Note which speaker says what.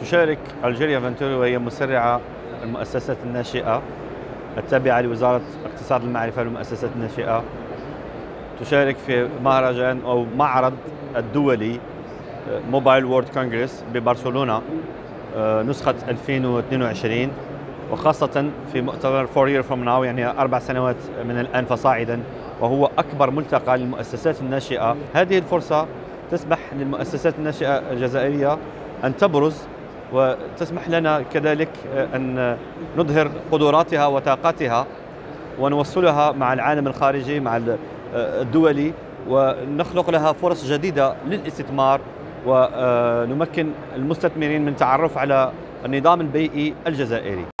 Speaker 1: تشارك ألجيريا فنتوري وهي مسرعة المؤسسات الناشئة التابعة لوزارة اقتصاد المعرفة والمؤسسات الناشئة، تشارك في مهرجان أو معرض الدولي موبايل وورد كونغرس ببرشلونة نسخة 2022، وخاصة في مؤتمر 4 years from now، يعني 4 سنوات من الآن فصاعدا، وهو أكبر ملتقى للمؤسسات الناشئة. هذه الفرصة تسمح للمؤسسات الناشئة الجزائرية أن تبرز، وتسمح لنا كذلك أن نظهر قدراتها وطاقاتها ونوصلها مع العالم الخارجي، مع الدولي، ونخلق لها فرص جديدة للاستثمار، ونمكن المستثمرين من التعرف على النظام البيئي الجزائري.